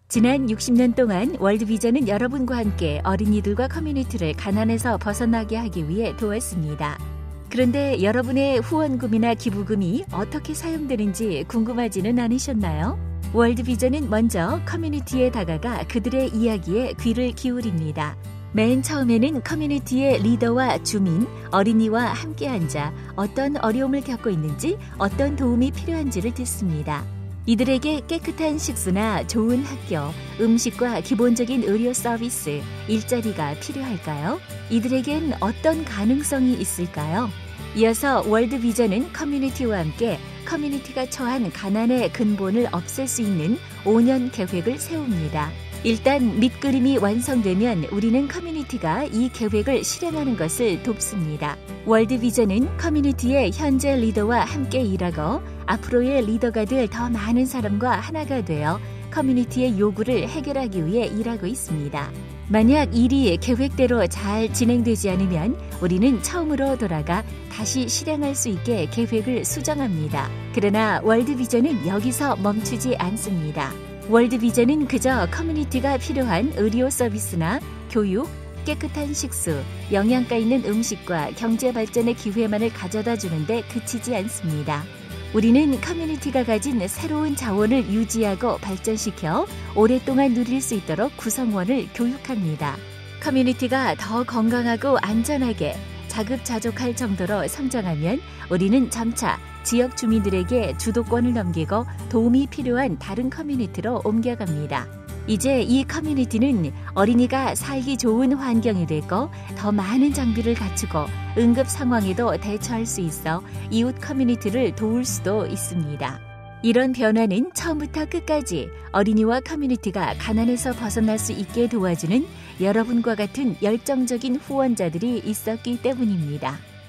지난 60년 동안 월드비전은 여러분과 함께 어린이들과 커뮤니티를 가난에서 벗어나게 하기 위해 도왔습니다. 그런데 여러분의 후원금이나 기부금이 어떻게 사용되는지 궁금하지는 않으셨나요? 월드비전은 먼저 커뮤니티에 다가가 그들의 이야기에 귀를 기울입니다. 맨 처음에는 커뮤니티의 리더와 주민, 어린이와 함께 앉아 어떤 어려움을 겪고 있는지, 어떤 도움이 필요한지를 듣습니다. 이들에게 깨끗한 식수나 좋은 학교, 음식과 기본적인 의료 서비스, 일자리가 필요할까요? 이들에겐 어떤 가능성이 있을까요? 이어서 월드비전은 커뮤니티와 함께 커뮤니티가 처한 가난의 근본을 없앨 수 있는 5년 계획을 세웁니다. 일단 밑그림이 완성되면 우리는 커뮤니티가 이 계획을 실행하는 것을 돕습니다. 월드비전은 커뮤니티의 현재 리더와 함께 일하고 앞으로의 리더가 될 더 많은 사람과 하나가 되어 커뮤니티의 요구를 해결하기 위해 일하고 있습니다. 만약 일이 계획대로 잘 진행되지 않으면 우리는 처음으로 돌아가 다시 실행할 수 있게 계획을 수정합니다. 그러나 월드비전은 여기서 멈추지 않습니다. 월드비전은 그저 커뮤니티가 필요한 의료 서비스나 교육, 깨끗한 식수, 영양가 있는 음식과 경제 발전의 기회만을 가져다 주는데 그치지 않습니다. 우리는 커뮤니티가 가진 새로운 자원을 유지하고 발전시켜 오랫동안 누릴 수 있도록 구성원을 교육합니다. 커뮤니티가 더 건강하고 안전하게 자급자족할 정도로 성장하면 우리는 점차 지역 주민들에게 주도권을 넘기고 도움이 필요한 다른 커뮤니티로 옮겨갑니다. 이제 이 커뮤니티는 어린이가 살기 좋은 환경이 되고 더 많은 장비를 갖추고 응급 상황에도 대처할 수 있어 이웃 커뮤니티를 도울 수도 있습니다. 이런 변화는 처음부터 끝까지 어린이와 커뮤니티가 가난에서 벗어날 수 있게 도와주는 여러분과 같은 열정적인 후원자들이 있었기 때문입니다.